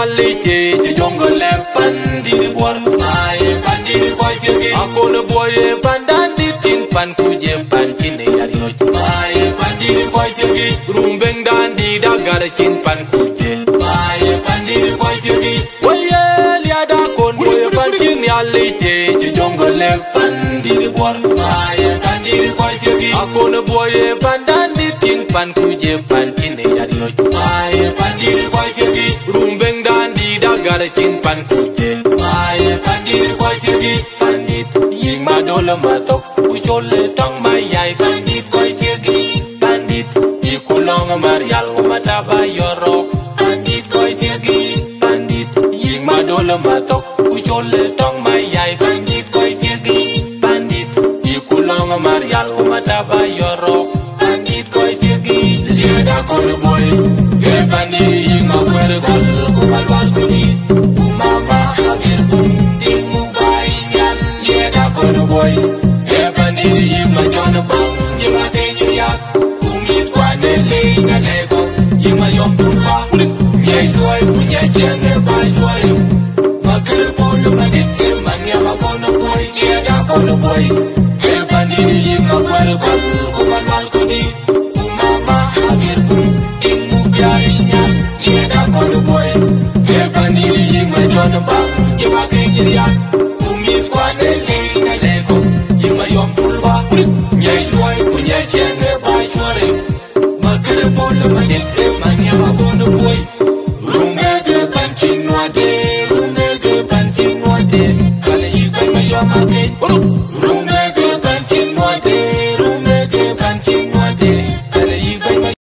nyalite ci jungle pandi bor ay pandi boy figi Akon Buoi pandandi tin pan kuje pan kine yar yo ay pandi boy figi rumbeng dandi dagar chin pan kuje ay pandi boy figi waye liada Akon Buoi pan kin nyalite ci jungle pandi bor ay pandi boy figi Akon Buoi pandandi tin pan kuje pan kine yar yo ay pandi boy figi rumbeng dandi dagar chin pan kuje ay pandi boy figi pandit ying madol matok uchole tong mayai pandit boy figi pandit ikulong marial mataba yoro pandit boy figi pandit ying madol matok uchole tong mayai pandit boy figi pandit ikulong marial mataba yoro pandit boy figi liada Akon Buoi ke pandit ying makwere kol kumalwal kuni umama hagir kunting mubai nyal liada Akon Buoi ke pandit ying majon bang yima tenyiriak umit kwane leina lego yima yom pulwa nyai duai punya jenge bajuai makir polo mandit ke manya Akon Buoi liada Akon Buoi ke pandit ying makwere kol kumalwal kuni umama hagir kunting mubai nyal liada Akon Buoi ke pandit ying majon bang yima tenyiriak umit kwane leina lego yima yom pulwa nyai duai punya jenge bajuai makir polo mandit